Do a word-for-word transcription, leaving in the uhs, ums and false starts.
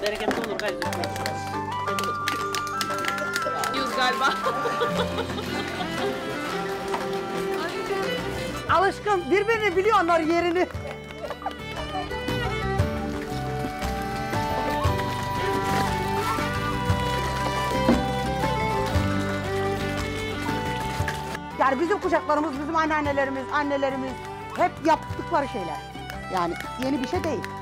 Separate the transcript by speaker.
Speaker 1: bereketli olur galiba. Yüz galiba.
Speaker 2: Alışkın, birbirini biliyorlar yerini. Yani bizim kuşaklarımız, bizim anneannelerimiz, annelerimiz hep yaptıkları şeyler. Yani yeni bir şey değil.